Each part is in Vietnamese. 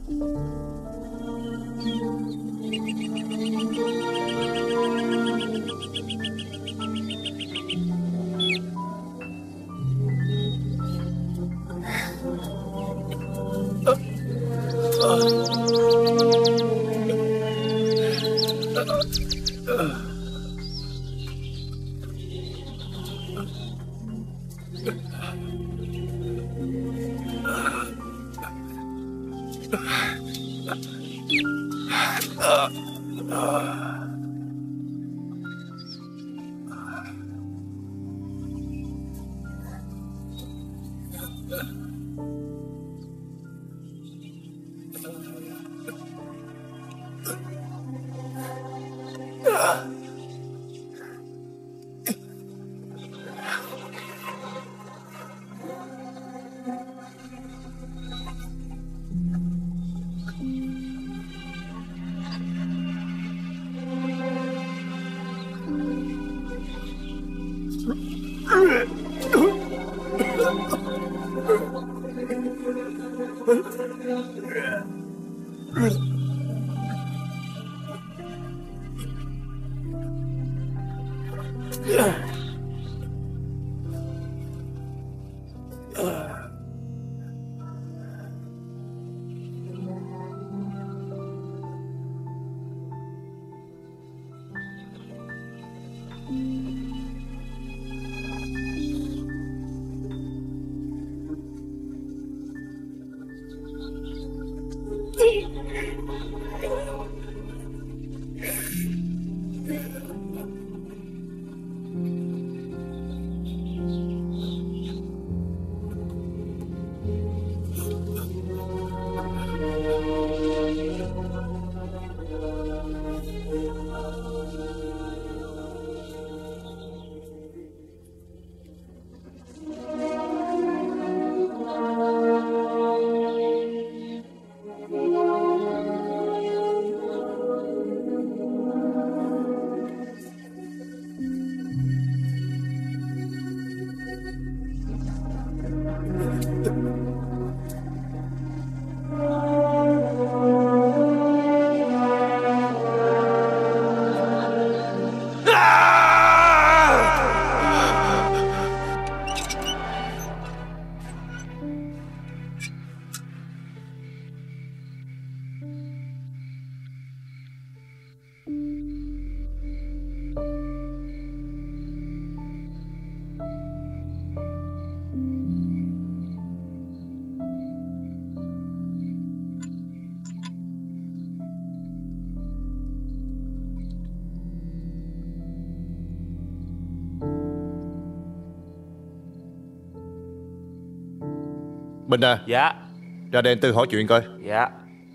Bình à. Dạ. Ra đây anh Tư hỏi chuyện coi. Dạ.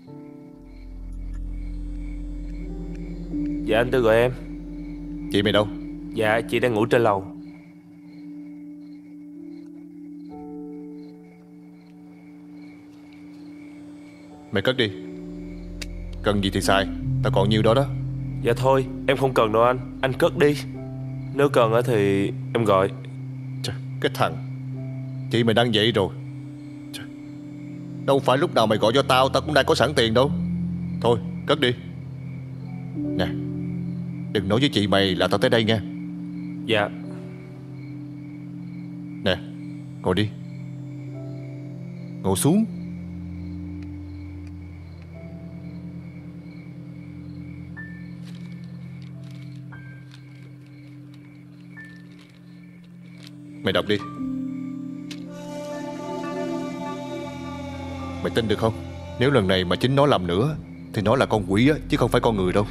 Dạ anh Tư gọi em. Chị mày đâu? Dạ chị đang ngủ trên lầu. Mày cất đi. Cần gì thì xài, tao còn nhiêu đó đó. Dạ thôi em không cần đâu anh cất đi. Nếu cần thì em gọi. Trời, cái thằng. Chị mày đang dậy rồi. Trời, đâu phải lúc nào mày gọi cho tao cũng đang có sẵn tiền đâu. Thôi cất đi. Nè, đừng nói với chị mày là tao tới đây nha. Dạ. Nè, ngồi đi. Ngồi xuống. Mày đọc đi. Mày tin được không? Nếu lần này mà chính nó làm nữa thì nó là con quỷ á, chứ không phải con người đâu.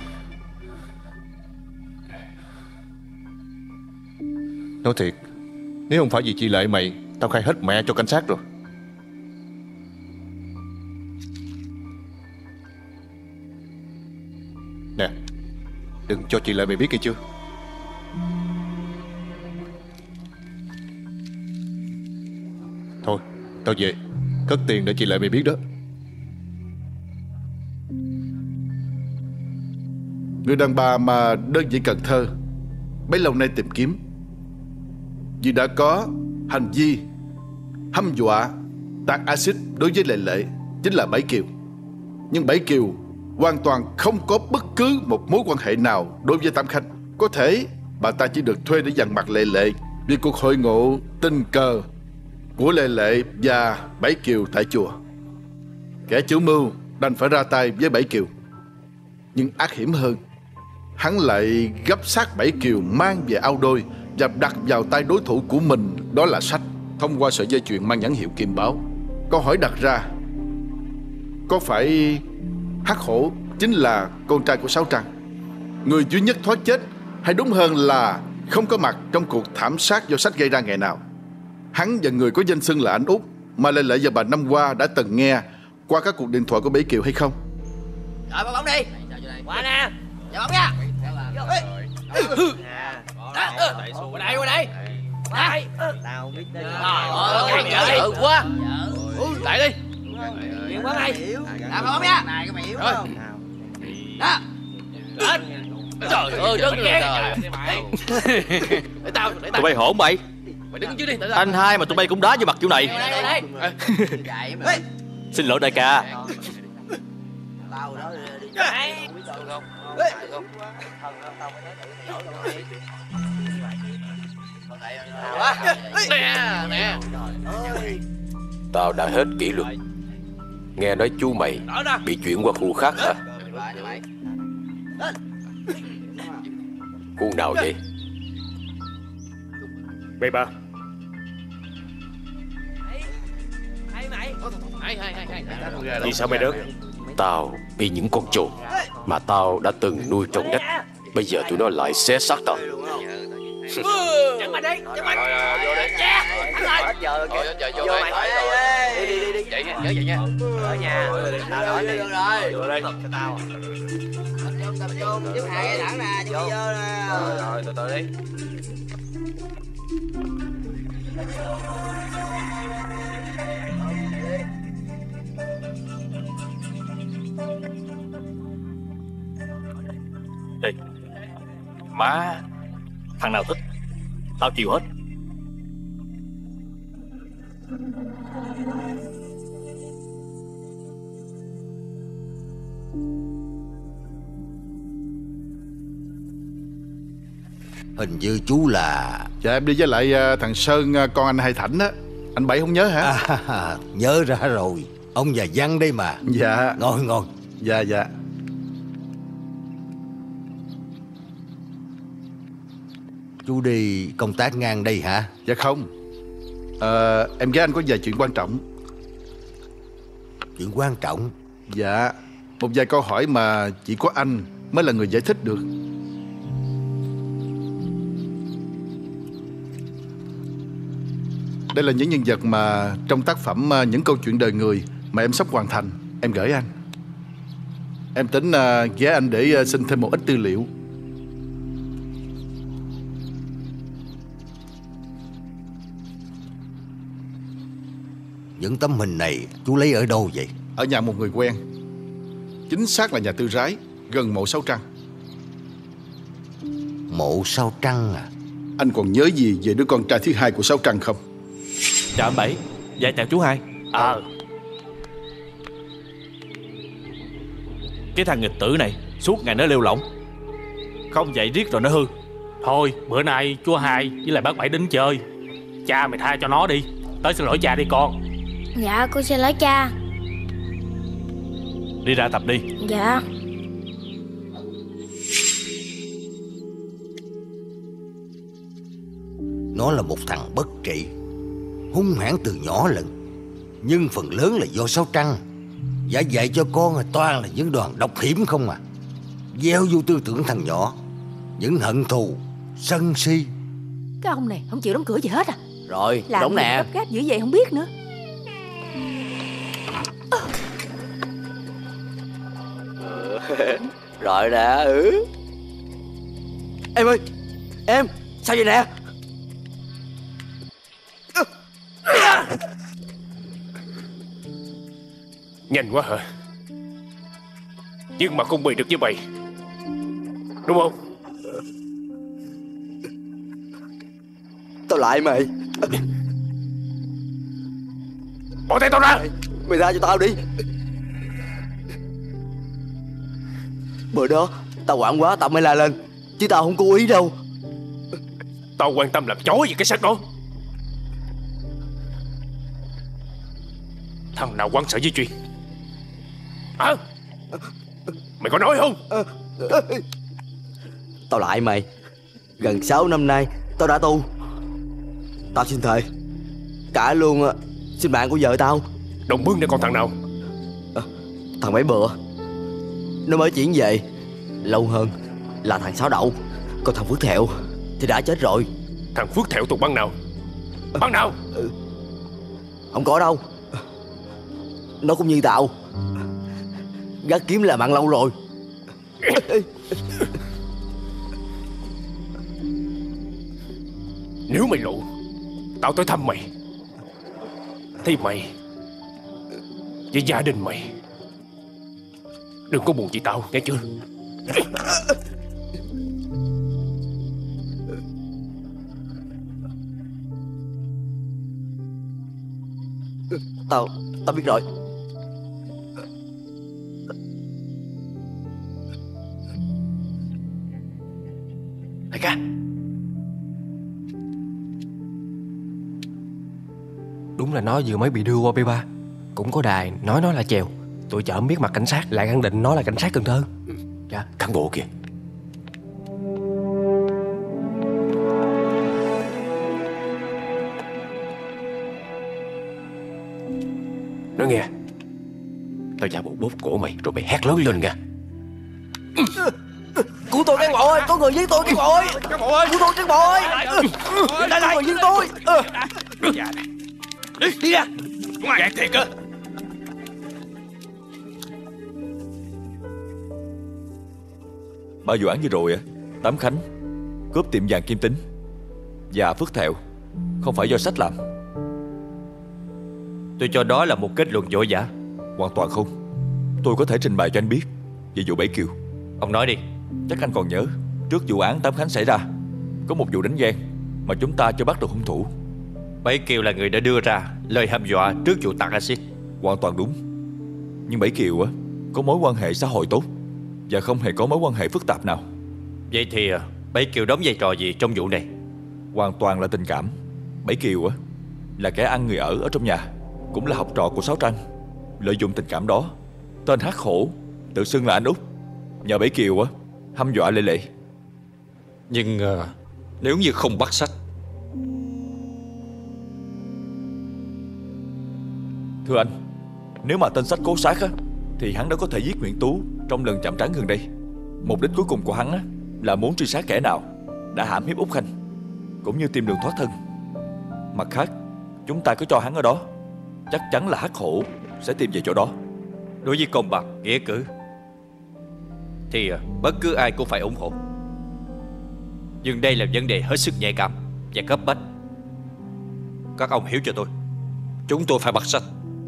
Nói thiệt, nếu không phải vì chị Lệ mày, tao khai hết mẹ cho cảnh sát rồi. Nè, đừng cho chị Lệ mày biết nghe chưa? Thôi, tao về. Cất tiền để chị Lệ mày biết đó. Người đàn bà mà đơn vị Cần Thơ bấy lâu nay tìm kiếm, vì đã có hành vi hăm dọa tạt axit đối với Lệ Lệ, chính là Bảy Kiều. Nhưng Bảy Kiều hoàn toàn không có bất cứ một mối quan hệ nào đối với Tam Khanh. Có thể bà ta chỉ được thuê để dằn mặt Lệ Lệ vì cuộc hội ngộ tình cờ của Lệ Lệ và Bảy Kiều tại chùa. Kẻ chủ mưu đành phải ra tay với Bảy Kiều. Nhưng ác hiểm hơn, hắn lại gấp xác Bảy Kiều mang về ao đôi và đặt vào tay đối thủ của mình, đó là Sách, thông qua sợi dây chuyền mang nhãn hiệu Kim Báo. Câu hỏi đặt ra, có phải Hắc Hổ chính là con trai của Sáu Trăng, người duy nhất thoát chết, hay đúng hơn là không có mặt trong cuộc thảm sát do Sách gây ra ngày nào? Hắn và người có danh xưng là anh Út mà Lệ Lệ và bà năm qua đã từng nghe qua các cuộc điện thoại của Bảy Kiều hay không? Rồi bắt bóng đi. Qua nè. Vào bóng nha. Vô đi. Qua đây, qua đây. Đây. Tao biết đây. Trời ơi, quá. Lại đi. Chuyện quá đây. Vào bóng nha. Này cái mày yếu không? Đó. Lên. Trời ơi, rất là trời. Tụi bay hổn vậy? Mày đứng dưới đi. Anh hai mà tụi bay cũng đá vô mặt kiểu này. Xin lỗi đại ca. Tao đó đi. Nè, nè. Tao đã hết kỷ luật. Nghe nói chú mày bị chuyển qua khu khác hả? Khu nào vậy? B3. Vì sao mày đớt? Tao bị những con trồn mà tao đã từng nuôi trong đất, bây giờ tụi nó lại xé xác tao. Chẳng mày đi, chẳng mày. Vô đi. Cha, thắng rồi. Hết giờ rồi. Vô mày. Đi. Chạy nha, nhớ vậy nha. Ở nhà. Tao nói đi. Vô đây. Cho tao. Tập trung, giúp Hải thẳng nè, cho vô nè. Rồi, từ từ đi. Đi. Má, thằng nào thích tao chịu hết. Hình như chú là... Dạ em đi với lại thằng Sơn, con anh Hai Thảnh á. Anh Bảy không nhớ hả? Nhớ ra rồi. Ông già Văn đây mà. Dạ. Ngồi. Dạ. Chú đi công tác ngang đây hả? Dạ không. Em với anh có vài chuyện quan trọng. Chuyện quan trọng? Dạ. Một vài câu hỏi mà chỉ có anh mới là người giải thích được. Đây là những nhân vật mà trong tác phẩm Những câu chuyện đời người mà em sắp hoàn thành. Em gửi anh. Em tính ghé anh để xin thêm một ít tư liệu. Những tấm hình này chú lấy ở đâu vậy? Ở nhà một người quen. Chính xác là nhà Tư Rái, gần mộ Sáu Trăng. Mộ Sáu Trăng à? Anh còn nhớ gì về đứa con trai thứ hai của Sáu Trăng không? Chào anh Bảy. Dạ chào chú Hai. Cái thằng nghịch tử này suốt ngày nó lêu lỏng, không dậy riết rồi nó hư. Thôi bữa nay chú Hai với lại bác Bảy đến chơi, cha mày tha cho nó đi. Tới xin lỗi cha đi con. Dạ con xin lỗi cha. Đi ra tập đi. Dạ. Nó là một thằng bất trị, hung hãn từ nhỏ lận. Nhưng phần lớn là do Sáu Trăng. Giả dạy cho con toàn là những đoàn độc hiểm không à. Gieo vô tư tưởng thằng nhỏ những hận thù, sân si. Cái ông này không chịu đóng cửa gì hết à. Rồi, làm đúng nè. gấp gáp dữ vậy không biết nữa. Rồi nè. Em ơi, em sao vậy nè? Nhanh quá hả? Nhưng mà không bị được như mày, đúng không? Tao lại mày. Bỏ tay tao ra. Mày ra cho tao đi. Bữa đó tao hoảng quá tao mới la lên, chứ tao không cố ý đâu. Tao quan tâm làm chó gì cái xác đó. Thằng nào quăng sợi dây chuyền hả? Mày có nói không? Tao lại mày. Gần 6 năm nay tao đã tu. Tao xin thề, cả luôn sinh mạng của vợ tao. Đồng Bưng này còn thằng nào? Thằng mấy bữa nó mới chuyển về. Lâu hơn là thằng Sáu Đậu. Còn thằng Phước Thẹo thì đã chết rồi. Thằng Phước Thẹo tụi băng nào? Băng nào? Không có đâu. Nó cũng như tao, gác kiếm làm ăn lâu rồi. Nếu mày lộ tao tới thăm mày thì mày với gia đình mày đừng có buồn chị tao, nghe chưa? Tao biết rồi. Đại ca, đúng là nó vừa mới bị đưa qua B3. Cũng có đài nói nó là chèo. Tụi chợ biết mặt cảnh sát lại khẳng định nó là cảnh sát Cần Thơ. Dạ, cán bộ kìa. Nói nghe, tao giả bộ bóp cổ mày rồi mày hét lớn lên nha. Cứu tôi cán bộ ơi, có người giết tôi cán bộ ơi. Cán bộ ơi, cứu tôi cán bộ ơi. Có người giết tôi. Đi ra. Gạt thiệt á. Ba vụ án vừa rồi Tám Khánh cướp tiệm vàng Kim Tính và Phước Thẹo không phải do sách làm. Tôi cho đó là một kết luận vội vã. Hoàn toàn không. Tôi có thể trình bày cho anh biết về vụ Bảy Kiều. Ông nói đi. Chắc anh còn nhớ, trước vụ án Tám Khánh xảy ra, có một vụ đánh ghen mà chúng ta chưa bắt được hung thủ. Bảy Kiều là người đã đưa ra lời hăm dọa trước vụ tạt axit. Hoàn toàn đúng. Nhưng Bảy Kiều có mối quan hệ xã hội tốt và không hề có mối quan hệ phức tạp nào. Vậy thì Bảy Kiều đóng vai trò gì trong vụ này? Hoàn toàn là tình cảm. Bảy Kiều là kẻ ăn người ở trong nhà, cũng là học trò của Sáu Trăng. Lợi dụng tình cảm đó, tên Hắc Hổ tự xưng là anh Út, nhờ Bảy Kiều hăm dọa Lệ Lệ. Nhưng nếu như không bắt Sách. Thưa anh, nếu mà tên Sách cố sát thì hắn đã có thể giết Nguyễn Tú trong lần chạm trán gần đây. Mục đích cuối cùng của hắn là muốn truy sát kẻ nào đã hãm hiếp Út Khanh, cũng như tìm đường thoát thân. Mặt khác, chúng ta cứ cho hắn ở đó, chắc chắn là Hắc Hổ sẽ tìm về chỗ đó. Đối với công bằng, nghĩa cử thì bất cứ ai cũng phải ủng hộ. Nhưng đây là vấn đề hết sức nhạy cảm và cấp bách. Các ông hiểu cho tôi. Chúng tôi phải bắt Sách.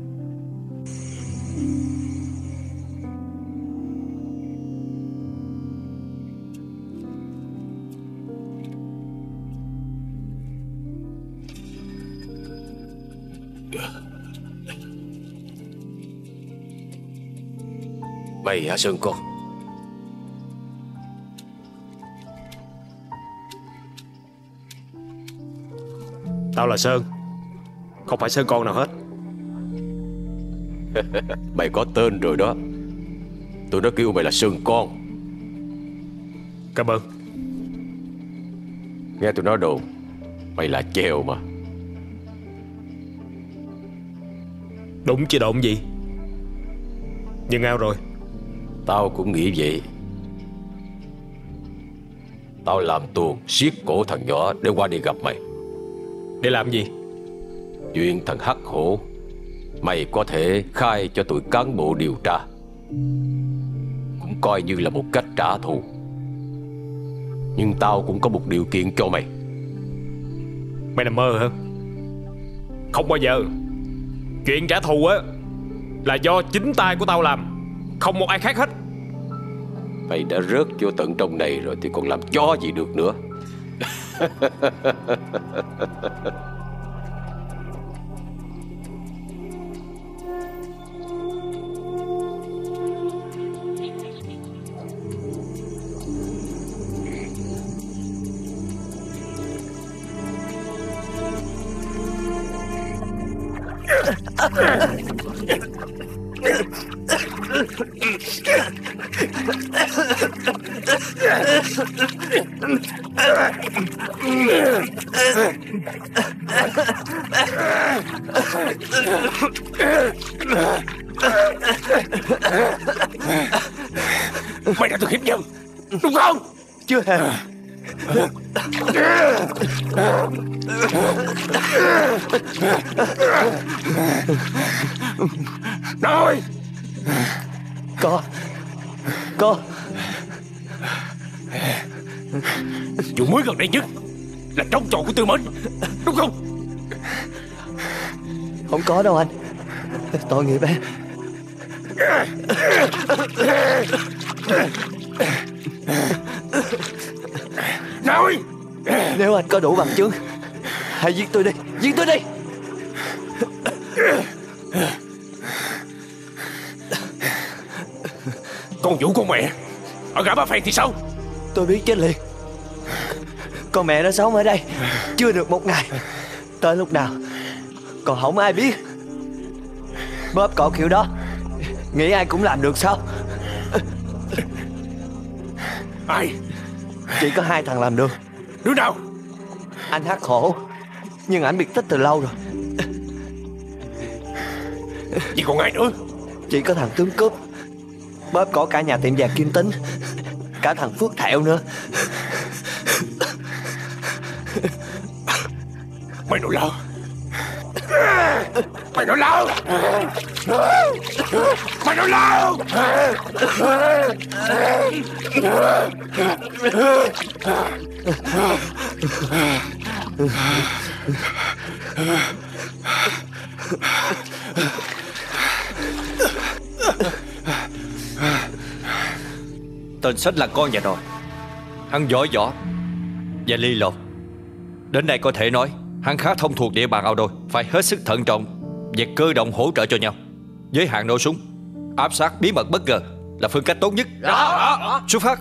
Mày hả Sơn con? Tao là Sơn, không phải Sơn con nào hết. Mày có tên rồi đó. Tụi nó kêu mày là Sơn con. Cảm ơn. Nghe tụi nó đồn mày là chèo mà. Đúng chứ đồn gì. Nhưng ao rồi. Tao cũng nghĩ vậy. Tao làm tuồng siết cổ thằng nhỏ để qua đi gặp mày. Để làm gì? Chuyện thằng Hắc Hổ mày có thể khai cho tụi cán bộ điều tra, cũng coi như là một cách trả thù. Nhưng tao cũng có một điều kiện cho mày. Mày nằm mơ hả? Không bao giờ. Chuyện trả thù là do chính tay của tao làm, không một ai khác hết. Mày đã rớt vô tận trong này rồi thì còn làm chó gì được nữa. Mày đã thực hiện nhầm, đúng không? Chưa hề. Nói. Có. Vụ mới gần đây nhất là trong trò của Tư Mệnh, đúng không? Không có đâu anh. Tội nghiệp em. Nói. Nếu anh có đủ bằng chứng, hãy giết tôi đi. Giết tôi đi. Còn vụ con mẹ ở gã Ba Phen thì sao? Tôi biết chết liền. Con mẹ nó sống ở đây chưa được một ngày. Tới lúc nào còn không ai biết. Bóp cỏ kiểu đó nghĩ ai cũng làm được sao? Ai? Chỉ có 2 thằng làm được. Đứa nào? Anh Hắc Hổ, nhưng anh biệt tích từ lâu rồi. Chỉ còn ai nữa? Chỉ có thằng tướng cướp bóp cỏ cả nhà tiệm vàng Kim Tính, cả thằng Phước Thẹo nữa. Mày nói láo. Mày nói láo. Mày nói láo. Tên sách là con nhà rồi. Hắn giỏi võ và ly lột. Đến đây có thể nói hắn khá thông thuộc địa bàn ao đôi. Phải hết sức thận trọng và cơ động hỗ trợ cho nhau. Giới hạn nổ súng, áp sát bí mật bất ngờ là phương cách tốt nhất. Xuất phát.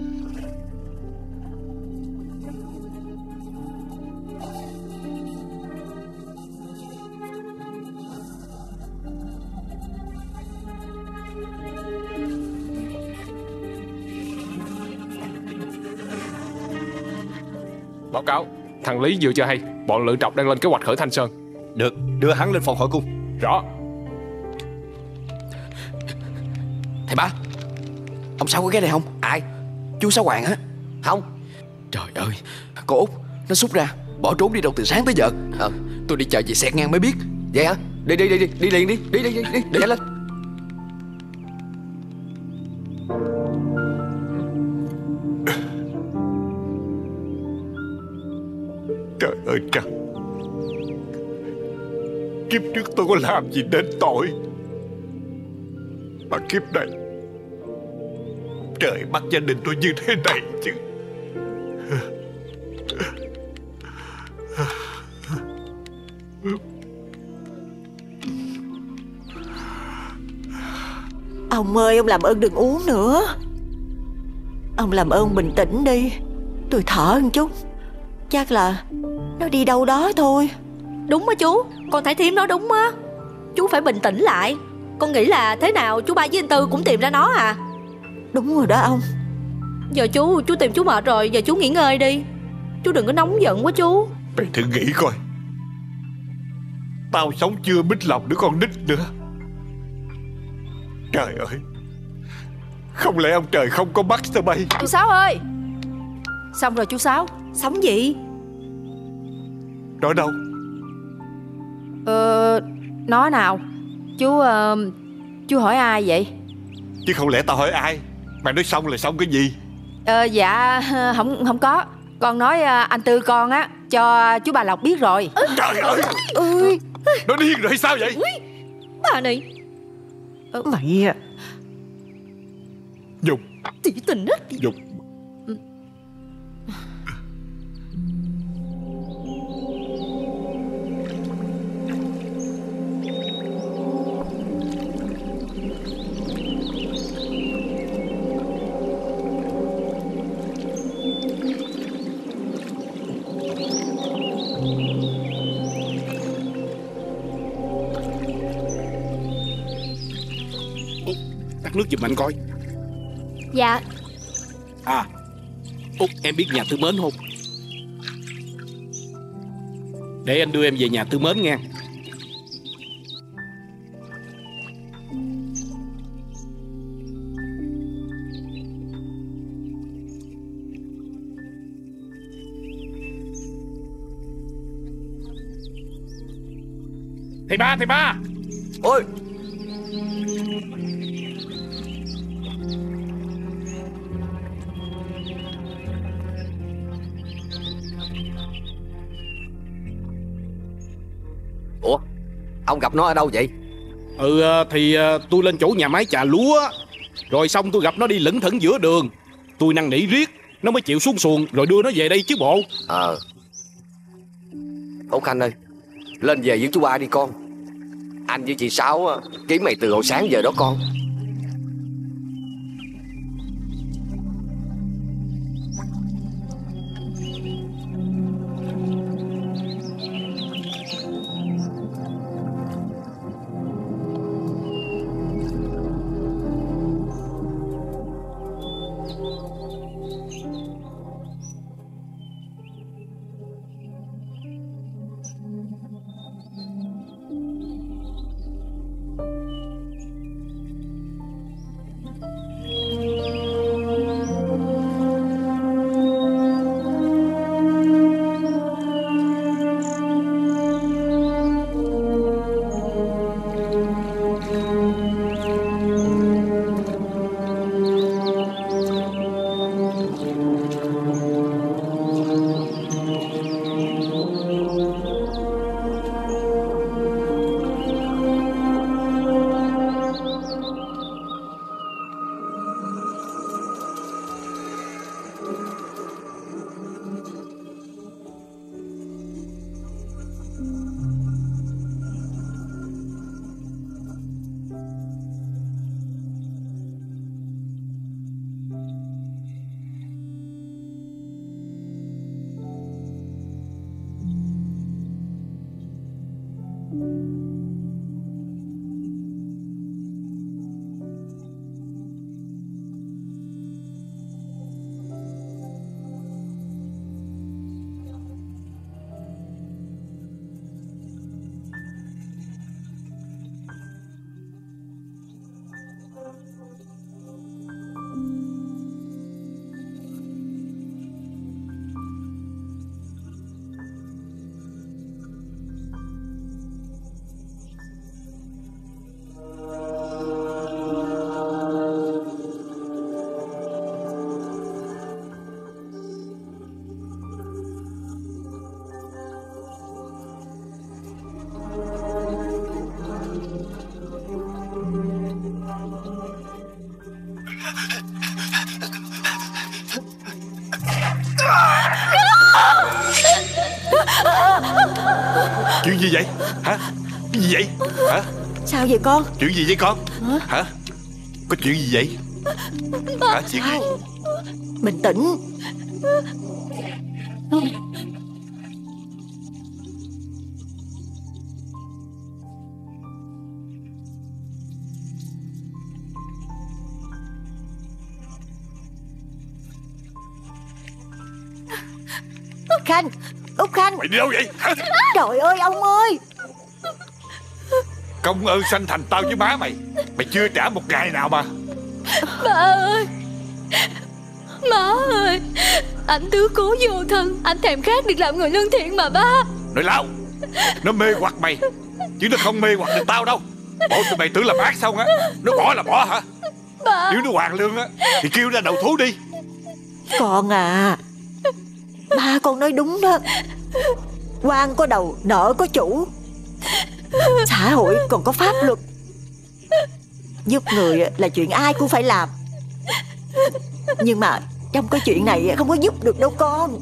Báo cáo, thằng Lý vừa cho hay bọn Lữ Trọc đang lên kế hoạch khởi Thanh Sơn. Được, đưa hắn lên phòng hỏi cung. Rõ. Thầy ba, ông Sáu có ghé đây không? Ai? Chú Sáu Hoàng á. Không. Trời ơi, cô Út nó xúc ra bỏ trốn đi đâu từ sáng tới giờ. Tôi đi chờ về xẹt ngang mới biết. Vậy hả? Đi liền đi. Đi nhanh lên. Trời ơi trời, kiếp trước tôi có làm gì đến tội mà kiếp này trời bắt gia đình tôi như thế này chứ. Ông ơi, ông làm ơn đừng uống nữa. Ông làm ơn bình tĩnh đi. Tôi thở một chút. Chắc là nó đi đâu đó thôi. Đúng á chú, con thấy thím nói đúng á. Chú phải bình tĩnh lại. Con nghĩ là thế nào chú Ba với anh Tư cũng tìm ra nó à? Đúng rồi đó ông. Giờ chú tìm chú mệt rồi. Giờ chú nghỉ ngơi đi. Chú đừng có nóng giận quá chú. Mày thử nghĩ coi, tao sống chưa mít lòng đứa con nít nữa. Trời ơi, không lẽ ông trời không có mắt sao bay? Chú Sáu ơi. Xong rồi chú Sáu. Xong gì? Nói đâu? Nói nào. Chú hỏi ai vậy? Chứ không lẽ tao hỏi ai? Mày nói xong là xong cái gì? Dạ không có. Con nói anh Tư con á cho chú Bà Lộc biết rồi. Trời ơi. Nó điên rồi hay sao vậy? Bà này. Mày à. Dục. Tỉ tình á. Dục. tát nước giùm anh coi. Dạ. À, Út, em biết nhà Tư Mến không? Để anh đưa em về nhà Tư Mến nha. Thầy ba. Ôi. Ủa, ông gặp nó ở đâu vậy? Thì tôi lên chỗ nhà máy trà lúa, rồi xong tôi gặp nó đi lững thững giữa đường. Tôi năn nỉ riết, nó mới chịu xuống xuồng rồi đưa nó về đây chứ bộ. Út Khanh ơi, lên về với chú ba đi con. Anh với chị Sáu kiếm mày từ hồi sáng giờ đó con. Chuyện gì vậy? Hả? Cái gì vậy? Hả? Sao vậy con? Chuyện gì vậy con? Hả? Có chuyện gì vậy? Hả? Chuyện gì? Bình tĩnh. Khanh, Út Khanh. Mày đi đâu vậy? Hả? Trời ơi ông ơi. Công ơn sanh thành tao với má mày. Mày chưa trả một ngày nào mà. Ba ơi, má ơi, anh tứ cố vô thân, anh thèm khát được làm người lương thiện mà ba. Nói láo. Nó mê hoặc mày, chứ nó không mê hoặc được tao đâu. Bộ tụi mày tưởng là bác xong á, nó bỏ là bỏ hả? Ba. Nếu nó hoàn lương á thì kêu ra đầu thú đi. Con à, ba con nói đúng đó. Quan có đầu, nợ có chủ. Xã hội còn có pháp luật. Giúp người là chuyện ai cũng phải làm. Nhưng mà trong cái chuyện này không có giúp được đâu con.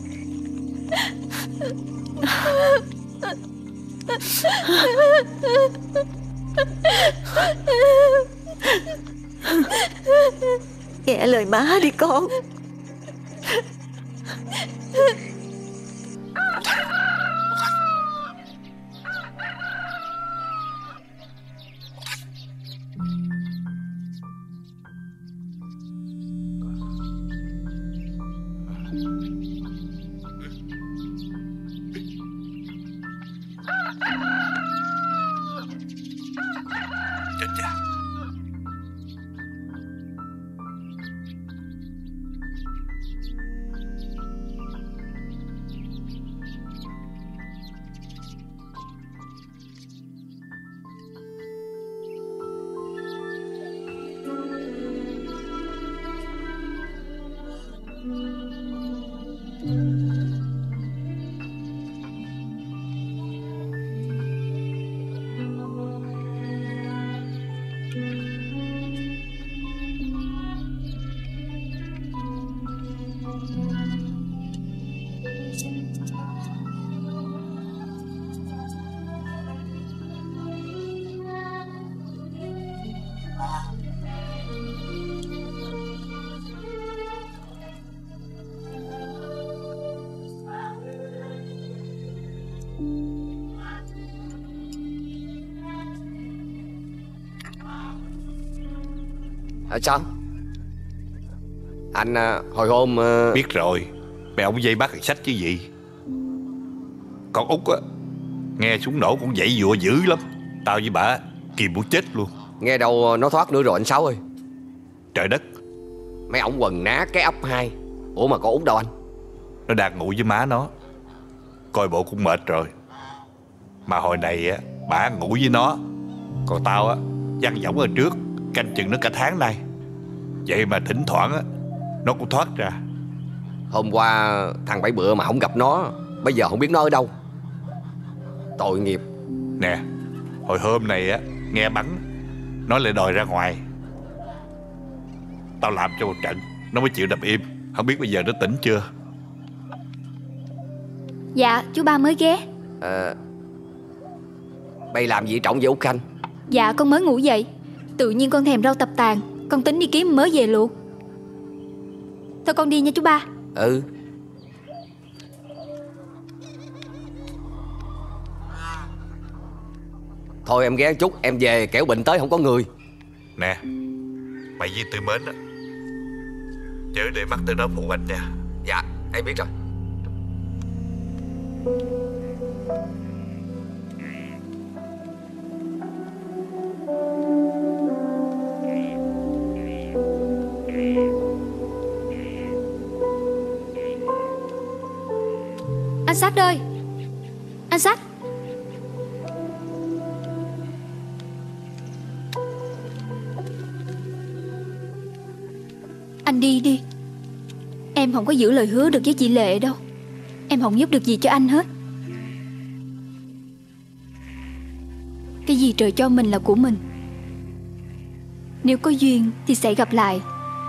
Nghe lời má đi con. Sao? Anh hồi hôm Biết rồi. Mày ổng dây bắt thằng Sách chứ gì. Con Út á, nghe súng nổ cũng dậy dụa dữ lắm. Tao với bà kìm muốn chết luôn. Nghe đâu nó thoát nữa rồi anh Sáu ơi. Trời đất. Mấy ổng quần ná cái ốc 2. Ủa mà con Út đâu anh? Nó đang ngủ với má nó. Coi bộ cũng mệt rồi. Mà hồi này á, bà ngủ với nó. Còn tao á, văng võng ở trước, canh chừng nó cả tháng nay. Vậy mà thỉnh thoảng á, nó cũng thoát ra. Hôm qua thằng Bảy Bựa mà không gặp nó, bây giờ không biết nó ở đâu. Tội nghiệp. Nè, hồi hôm này á, nghe bắn, nó lại đòi ra ngoài. Tao làm cho một trận, nó mới chịu đập im. Không biết bây giờ nó tỉnh chưa. Dạ, chú ba mới ghé. Bây làm gì trọng với Út Khanh? Dạ, con mới ngủ dậy. Tự nhiên con thèm rau tập tàn, con tính đi kiếm mới về luôn. Thôi con đi nha chú ba. Ừ. Thôi em ghé chút, em về kẻo bệnh tới không có người. Nè, mày với Tư Mến á, nhớ để mắt tới đó phụ anh nha. Dạ, em biết rồi. Anh Sách ơi, anh Sách. Anh đi đi. Em không có giữ lời hứa được với chị Lệ đâu. Em không giúp được gì cho anh hết. Cái gì trời cho mình là của mình. Nếu có duyên thì sẽ gặp lại.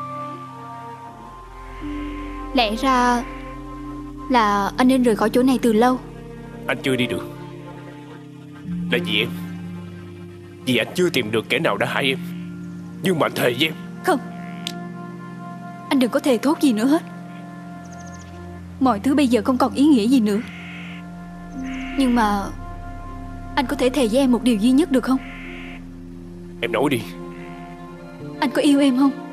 Lẽ ra là anh nên rời khỏi chỗ này từ lâu. Anh chưa đi được là vì em. Vì anh chưa tìm được kẻ nào đã hại em. Nhưng mà anh thề với em. Không, anh đừng có thề thốt gì nữa hết. Mọi thứ bây giờ không còn ý nghĩa gì nữa. Nhưng mà anh có thể thề với em một điều duy nhất được không? Em nói đi. Anh có yêu em không?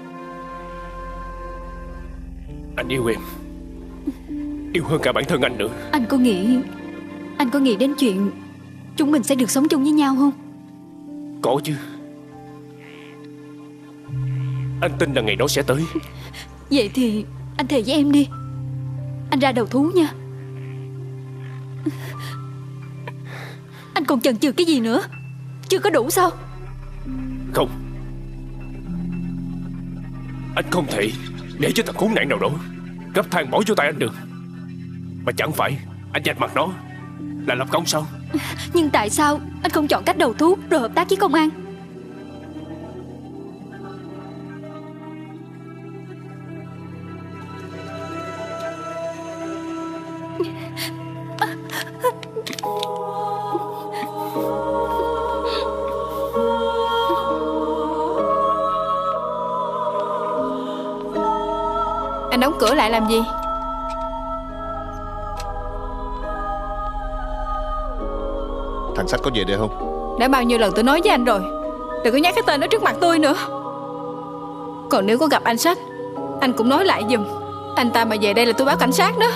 Anh yêu em. Yêu hơn cả bản thân anh nữa. Anh có nghĩ đến chuyện chúng mình sẽ được sống chung với nhau không? Có chứ. Anh tin là ngày đó sẽ tới. Vậy thì anh thề với em đi. Anh ra đầu thú nha. Anh còn chần chừ cái gì nữa? Chưa có đủ sao? Không. Anh không thể để cho thằng khốn nạn nào đó gấp than bỏ cho tay anh được. Mà chẳng phải anh dành mặt nó là lập công sao? Nhưng tại sao anh không chọn cách đầu thú rồi hợp tác với công an? Anh đóng cửa lại làm gì? Thằng Sách có về đây không? Đã bao nhiêu lần tôi nói với anh rồi, đừng có nhắc cái tên nó trước mặt tôi nữa. Còn nếu có gặp anh Sách, anh cũng nói lại giùm. Anh ta mà về đây là tôi báo cảnh sát đó.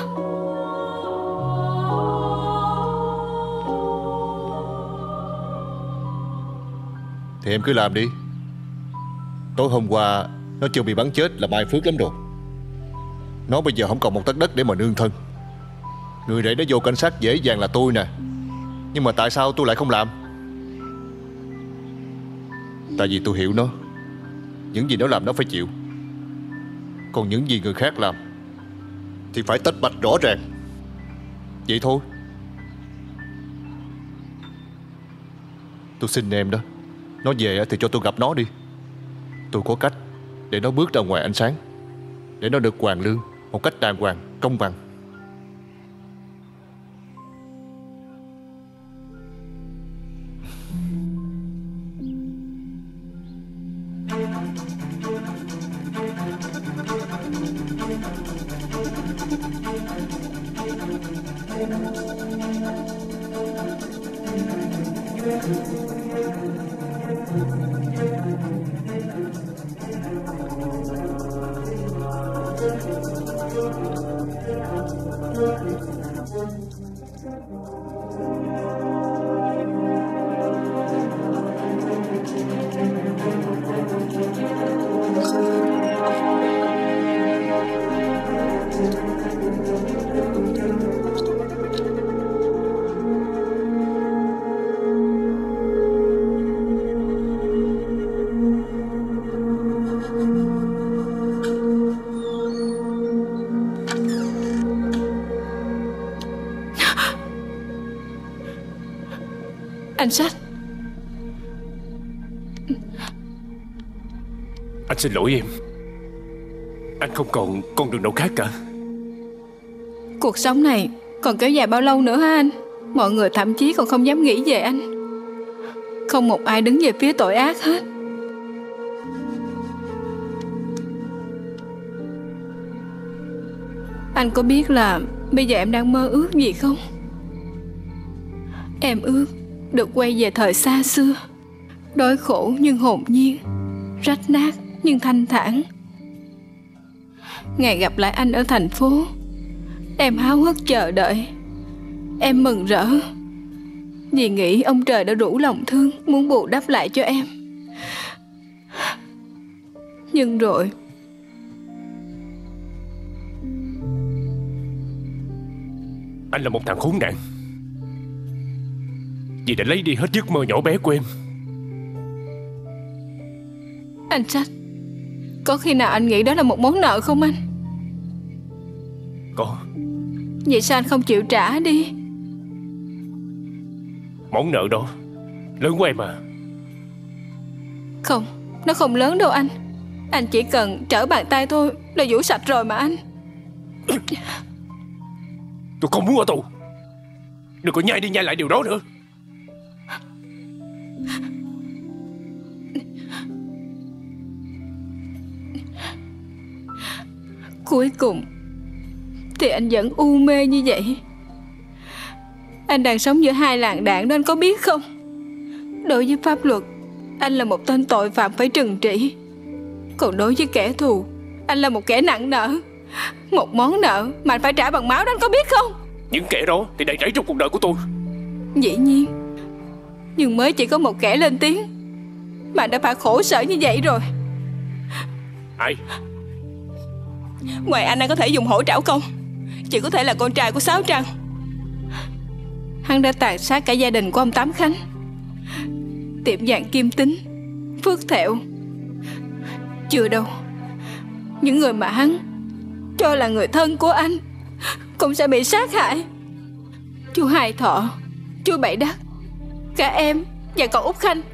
Thì em cứ làm đi. Tối hôm qua nó chưa bị bắn chết là mai phước lắm rồi. Nó bây giờ không còn một tấc đất để mà nương thân. Người đẩy nó vô cảnh sát dễ dàng là tôi nè. Nhưng mà tại sao tôi lại không làm? Tại vì tôi hiểu nó. Những gì nó làm nó phải chịu. Còn những gì người khác làm thì phải tách bạch rõ ràng. Vậy thôi. Tôi xin em đó, nó về thì cho tôi gặp nó đi. Tôi có cách để nó bước ra ngoài ánh sáng, để nó được hoàn lương một cách đàng hoàng, công bằng. Anh Sách, anh xin lỗi em. Anh không còn con đường nào khác cả. cuộc sống này còn kéo dài bao lâu nữa hả anh? Mọi người thậm chí còn không dám nghĩ về anh. Không một ai đứng về phía tội ác hết. Anh có biết là bây giờ em đang mơ ước gì không? Em ước được quay về thời xa xưa, đói khổ nhưng hồn nhiên, rách nát nhưng thanh thản. Ngày gặp lại anh ở thành phố, em háo hức chờ đợi. Em mừng rỡ vì nghĩ ông trời đã đủ lòng thương, muốn bù đắp lại cho em. Nhưng rồi anh là một thằng khốn nạn, vì đã lấy đi hết giấc mơ nhỏ bé của em. Anh Sách, có khi nào anh nghĩ đó là một món nợ không anh? Có. Vậy sao anh không chịu trả đi? Món nợ đó lớn của em à? Không, nó không lớn đâu anh. Anh chỉ cần trở bàn tay thôi là vũ sạch rồi mà anh. Tôi không muốn ở tù. Đừng có nhai đi nhai lại điều đó nữa. Cuối cùng thì anh vẫn u mê như vậy. Anh đang sống giữa hai làn đạn đó, anh có biết không? Đối với pháp luật, anh là một tên tội phạm phải trừng trị. Còn đối với kẻ thù, anh là một kẻ nặng nợ. Một món nợ mà anh phải trả bằng máu đó, anh có biết không? Những kẻ đó thì đầy rẫy trong cuộc đời của tôi. Dĩ nhiên. Nhưng mới chỉ có một kẻ lên tiếng mà anh đã phải khổ sở như vậy rồi. Ai? Ngoài anh có thể dùng hổ trảo công, chỉ có thể là con trai của Sáu Trăng. Hắn đã tàn sát cả gia đình của ông Tám Khánh, tiệm vàng Kim Tính, Phước Thẹo. Chưa đâu, những người mà hắn cho là người thân của anh cũng sẽ bị sát hại. Chú Hai Thọ, chú Bảy Đắc, cả em và cậu Út Khanh.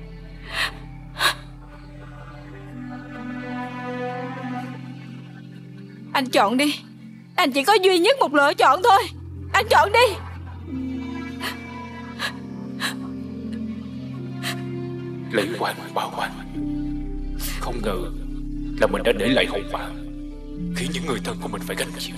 Anh chọn đi. Anh chỉ có duy nhất một lựa chọn thôi. Anh chọn đi. Lấy oan báo oan. Không ngờ là mình đã để lại hậu quả khiến những người thân của mình phải gánh chịu.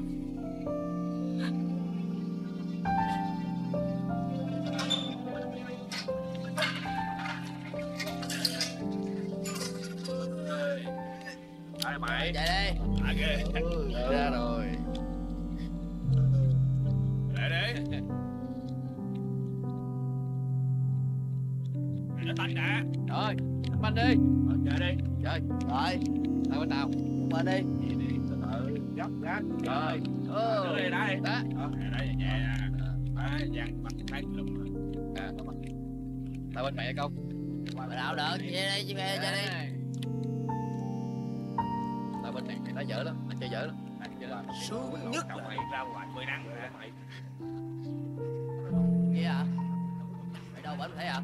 Chạy đi. Ra rồi. Để. Nó tanh đã. Rồi, banh đi. Chạy đi. Chơi. Rồi. Tao với tao. Banh đi. Đi từ từ. Gấp gắt. Rồi. Đưa đây. Đó. Đây nhẹ nè. Đấy, dàn mặt tay lùm. Tao bên mẹ công. Mày đảo đỡ. Chạy đi, chị mẹ chạy đi. Tao bên này mày nói dở lắm, anh chơi dở lắm. Sướng nhất là mày ra ngoài mười nắng hả mày? Gì hả? Mày đâu bển thế hả?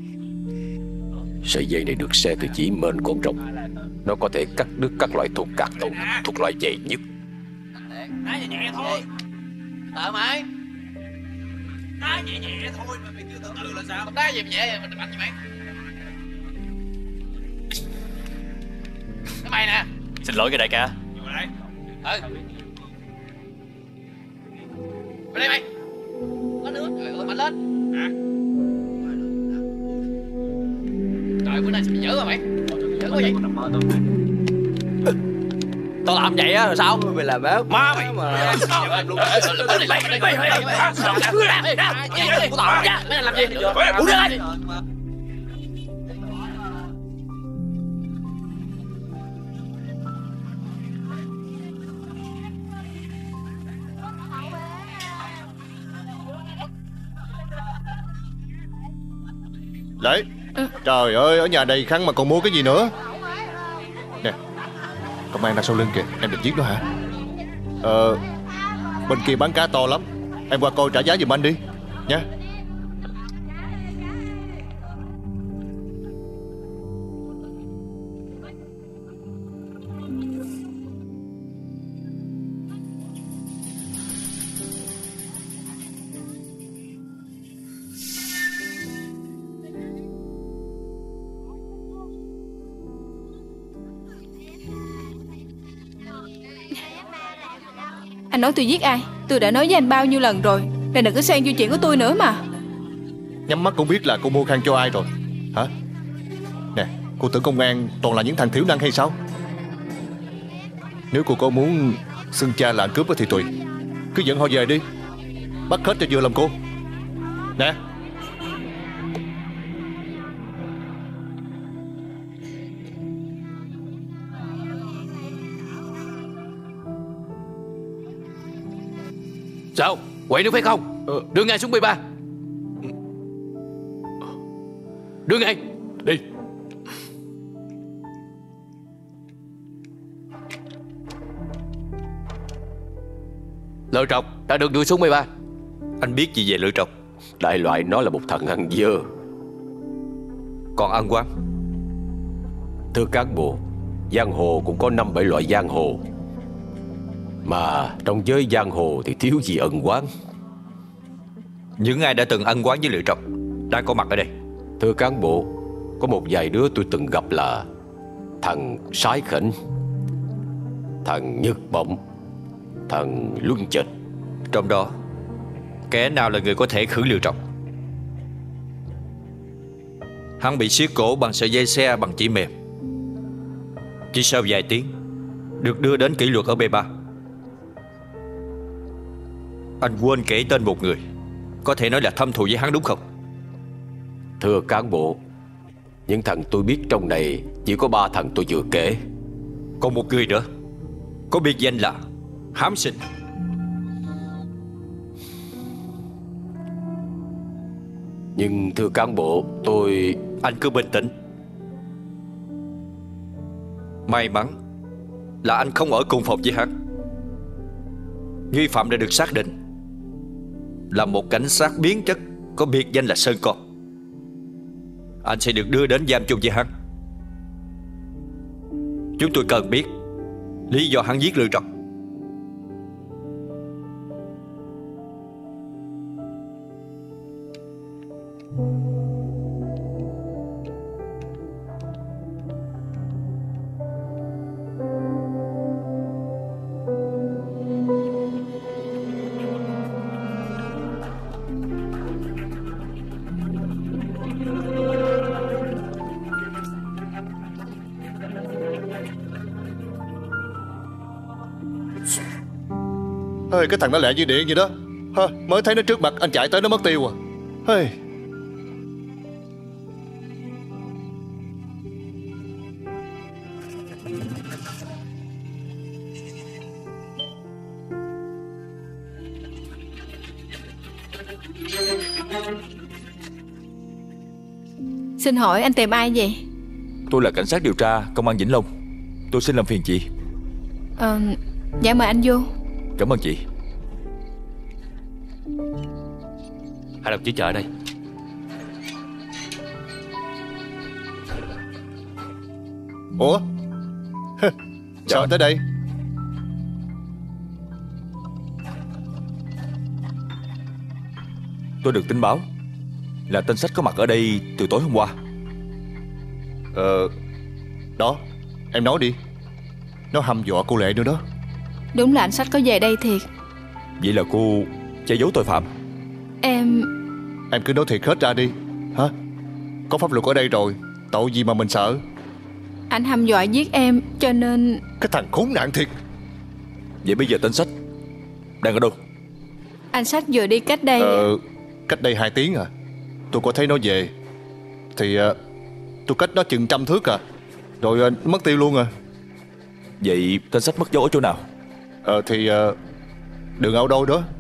Sợi dây này được xe từ chỉ mệnh con rồng. Nó có thể cắt đứt các loại thuộc cạc tàu thuộc loại dày nhất. Nói nhẹ thôi. Tao mày. Nói nhẹ thôi mà mày kêu từ từ là sao? Nói gì nhẹ mình mạnh như mày. Cái mày nè. Xin lỗi cái đại ca. Bên đây mày. Có nước rồi mạnh lên. Hả? Trời bữa nay sao mày dở rồi mày? Dở quá vậy? Tao làm vậy á rồi sao? Mày làm ác Má mày mà. Mày làm gì? Uống nước anh. Đấy. Trời ơi, ở nhà đầy khăn mà còn mua cái gì nữa? Nè, công an đang sau lưng kìa. Em định giết nó hả? Bên kia bán cá to lắm. Em qua coi trả giá giùm anh đi nha. Anh nói tôi giết ai? Tôi đã nói với anh bao nhiêu lần rồi. Này đừng có xen vô chuyện của tôi nữa mà. Nhắm mắt cũng biết là cô mua khăn cho ai rồi hả? Nè, cô tưởng công an toàn là những thằng thiểu năng hay sao? Nếu cô có muốn xưng cha là cướp thì tùy. Cứ dẫn họ về đi. Bắt hết cho vừa lòng cô. Nè. Sao? Quậy nữa phải không? Đưa ngay xuống B3. Đưa ngay. Đi. Lợi Trọc đã được đưa xuống B3. Anh biết gì về Lợi Trọc? Đại loại nó là một thằng ăn dơ. Còn ăn quán? Thưa cán bộ, giang hồ cũng có 5-7 loại giang hồ. Mà trong giới giang hồ thì thiếu gì ân oán. Những ai đã từng ăn quán với Lợi Trọc đang có mặt ở đây? Thưa cán bộ, có một vài đứa tôi từng gặp là thằng Sái Khỉnh, thằng Nhật Bổng, thằng Luân Trịch. Trong đó, kẻ nào là người có thể khử Lợi Trọc? Hắn bị siết cổ bằng sợi dây xe bằng chỉ mềm. Chỉ sau vài tiếng được đưa đến kỷ luật ở B3. Anh quên kể tên một người có thể nói là thâm thù với hắn đúng không? Thưa cán bộ, những thằng tôi biết trong này chỉ có 3 thằng tôi vừa kể. Còn một người nữa có biệt danh là Hám Sinh. Nhưng thưa cán bộ, Anh cứ bình tĩnh. May mắn là anh không ở cùng phòng với hắn. Nghi phạm đã được xác định là một cảnh sát biến chất có biệt danh là Sơn Con. Anh sẽ được đưa đến giam chung với hắn. Chúng tôi cần biết lý do hắn giết Lợi Trọc. Ê, cái thằng nó lẹ như điện vậy đó. Mới thấy nó trước mặt anh chạy tới nó mất tiêu à. Ê. Xin hỏi anh tìm ai vậy? Tôi là cảnh sát điều tra công an Vĩnh Long. Tôi xin làm phiền chị. Dạ mời anh vô. Cảm ơn chị. Hai đồng chí chờ ở đây. Ủa? Sao tới đây? Tôi được tin báo là tên sách có mặt ở đây từ tối hôm qua. Đó, em nói đi. Nó hăm dọa cô Lệ nữa đó. Đúng là anh Sách có về đây thiệt. Vậy là cô che giấu tội phạm? Em cứ nói thiệt hết ra đi. Hả? Có pháp luật ở đây rồi, tội gì mà mình sợ. Anh hăm dọa giết em cho nên... Cái thằng khốn nạn thiệt. Vậy bây giờ tên Sách đang ở đâu? Anh Sách vừa đi cách đây... Cách đây 2 tiếng à. Tôi có thấy nó về thì tôi cách nó chừng 100 thước à. Rồi mất tiêu luôn à. Vậy tên Sách mất dấu ở chỗ nào? Đường ao đôi đó.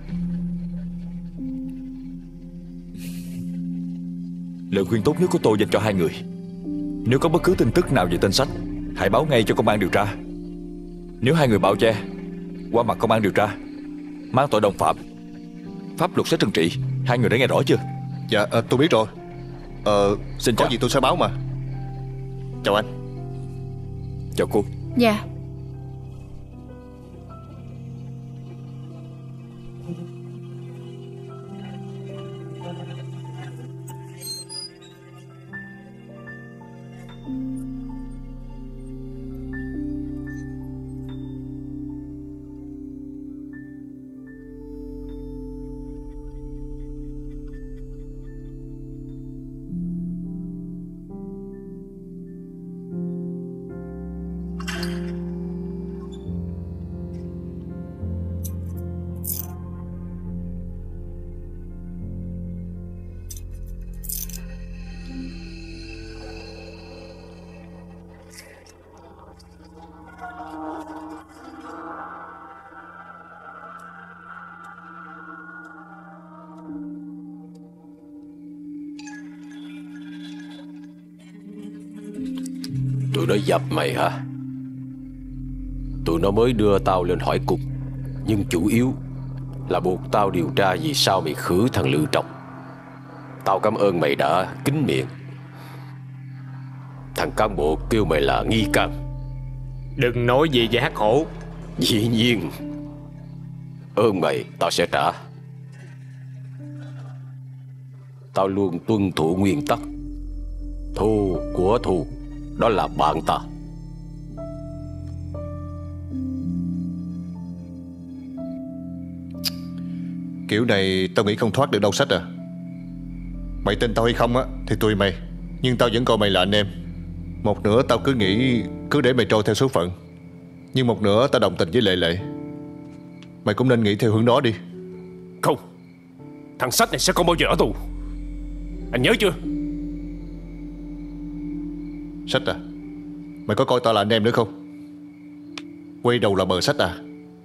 Lời khuyên tốt nhất của tôi dành cho hai người: nếu có bất cứ tin tức nào về tên Sách, hãy báo ngay cho công an điều tra. Nếu hai người bao che, qua mặt công an điều tra, mang tội đồng phạm, pháp luật sẽ trừng trị. Hai người đã nghe rõ chưa? Dạ tôi biết rồi. Xin có chào. gì tôi sẽ báo mà. Chào anh. Chào cô. Dạ. Tụi nó dập mày hả? Tụi nó mới đưa tao lên hỏi cục, nhưng chủ yếu là buộc tao điều tra vì sao mày khử thằng Lư Trọng. Tao cảm ơn mày đã kín miệng. Thằng cán bộ kêu mày là nghi can. Đừng nói gì về Hắc Hổ. Dĩ nhiên. Ơn mày tao sẽ trả. Tao luôn tuân thủ nguyên tắc: thù của thù, đó là bạn ta. Kiểu này tao nghĩ không thoát được đâu Sách à. Mày tin tao hay không á thì tùy mày, nhưng tao vẫn coi mày là anh em. Một nửa tao cứ nghĩ cứ để mày trôi theo số phận, nhưng một nửa tao đồng tình với Lệ Lệ. Mày cũng nên nghĩ theo hướng đó đi. Không, thằng Sách này sẽ không bao giờ ở tù. Anh nhớ chưa? Sách à, mày có coi tao là anh em nữa không? Quay đầu là bờ Sách à.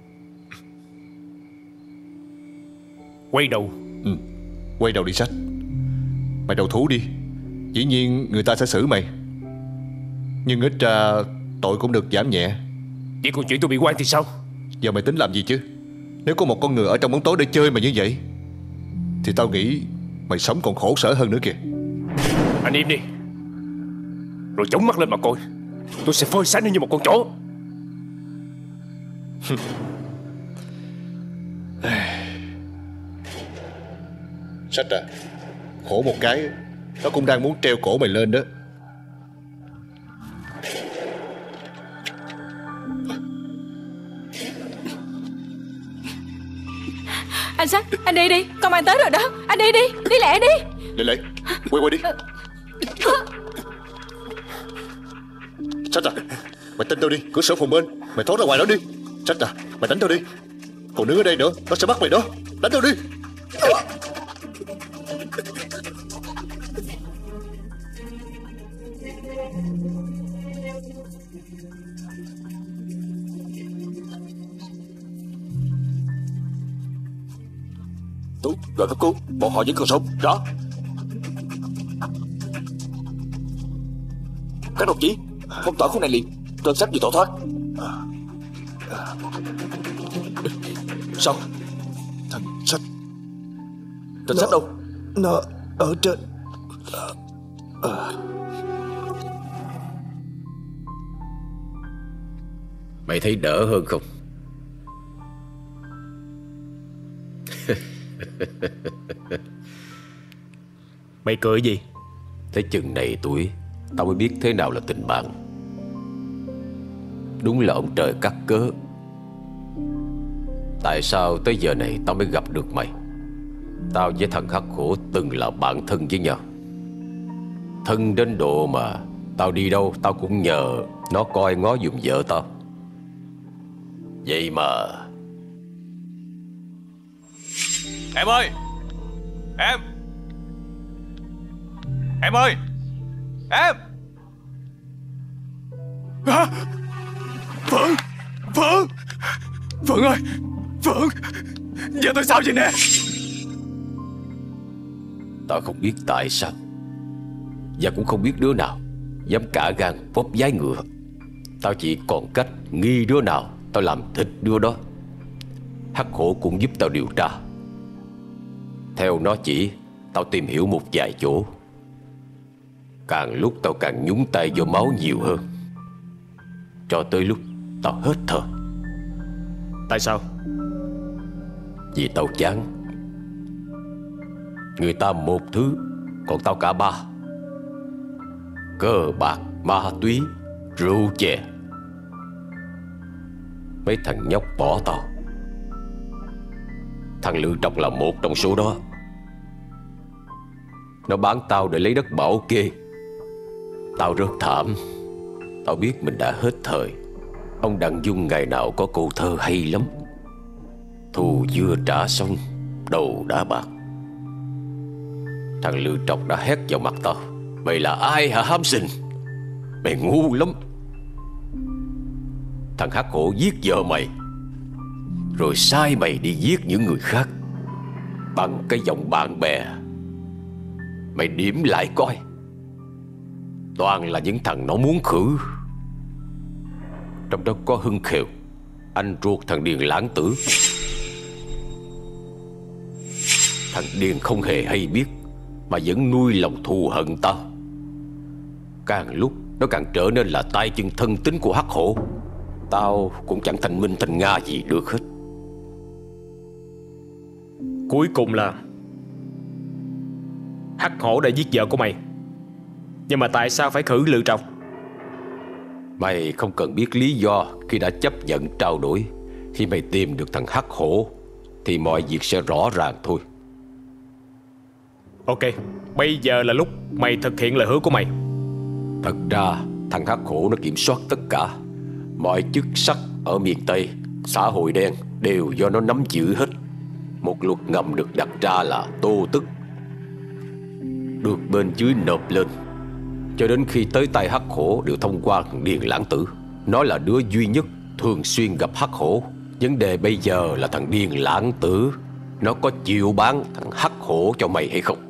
Quay đầu? Quay đầu đi Sách. Mày đầu thú đi, dĩ nhiên người ta sẽ xử mày, nhưng ít ra tội cũng được giảm nhẹ. Vậy còn chuyện tôi bị quan thì sao? Giờ mày tính làm gì chứ? Nếu có một con người ở trong bóng tối để chơi mày như vậy thì tao nghĩ mày sống còn khổ sở hơn nữa kìa. Anh im đi, rồi chống mắt lên mà coi. Tôi sẽ phơi sáng như một con chó. Sách à, khổ một cái, nó cũng đang muốn treo cổ mày lên đó. Anh Sách, anh đi đi, công an tới rồi đó. Anh đi đi, đi lẹ đi. Lệ Lệ, quay đi. Sách à, mày tin tao đi, cửa sổ phòng bên, mày thoát ra ngoài đó đi. Sách à, mày đánh tao đi. Còn đứng ở đây nữa, nó sẽ bắt mày đó. Đánh tao đi. Tú, gọi cấp cứu, bọn họ vẫn còn sống. Rõ. Các đồng chí, phong tỏa khu này liền. Tên Sách vừa tẩu thoát. Sao? Thằng Sách. Tên Sách đâu? Nó ở trên. Mày thấy đỡ hơn không? Mày cười gì? Tới chừng này tuổi tao mới biết thế nào là tình bạn. Đúng là ông trời cắt cớ. Tại sao tới giờ này tao mới gặp được mày? Tao với thằng Khắc Khổ từng là bạn thân với nhau, thân đến độ mà Tao đi đâu tao cũng nhờ nó coi ngó giùm vợ tao. Vậy mà Em ơi! Em ơi! Em! À, Phượng! Phượng! Phượng ơi! Phượng! Giờ tôi sao vậy nè? tao không biết tại sao, và cũng không biết đứa nào dám cả gan bóp vái ngựa. Tao chỉ còn cách nghi đứa nào tao làm thịt đứa đó. Hắc Hổ cũng giúp tao điều tra. Theo nó chỉ, tao tìm hiểu một vài chỗ. Càng lúc tao càng nhúng tay vô máu nhiều hơn, cho tới lúc tao hết thở. Tại sao? Vì tao chán. Người ta một thứ, còn tao cả ba: cờ bạc, ma túy, rượu chè. Mấy thằng nhóc bỏ tao. Thằng Lương Trọng là một trong số đó. Nó bán tao để lấy đất bảo kê. Tao rất thảm. Tao biết mình đã hết thời. Ông Đặng Dung ngày nào có câu thơ hay lắm: thù chưa trả xong, đầu đã bạc. Thằng Lương Trọng đã hét vào mặt tao: mày là ai hả Hám Sinh? Mày ngu lắm. Thằng Hắc Hổ giết vợ mày, rồi sai mày đi giết những người khác bằng cái giọng bạn bè. Mày điểm lại coi, toàn là những thằng nó muốn khử. Trong đó có Hưng Khều, anh ruột thằng Điền lãng tử. Thằng Điền không hề hay biết mà vẫn nuôi lòng thù hận tao. Càng lúc nó càng trở nên là tay chân thân tín của Hắc Hổ. Tao cũng chẳng thành minh thành nga gì được hết. Cuối cùng là Hắc Hổ đã giết vợ của mày. Nhưng mà tại sao phải khử Lương Trọng? Mày không cần biết lý do khi đã chấp nhận trao đổi. Khi mày tìm được thằng Hắc Hổ thì mọi việc sẽ rõ ràng thôi. Ok, bây giờ là lúc mày thực hiện lời hứa của mày. Thật ra thằng Hắc Hổ nó kiểm soát tất cả. Mọi chức sắc ở miền Tây, xã hội đen đều do nó nắm giữ hết. Một luật ngầm được đặt ra là tô tức, được bên dưới nộp lên. Cho đến khi tới tay Hắc Hổ đều thông qua thằng Điền lãng tử. Nó là đứa duy nhất thường xuyên gặp Hắc Hổ. Vấn đề bây giờ là thằng Điền lãng tử nó có chịu bán thằng Hắc Hổ cho mày hay không?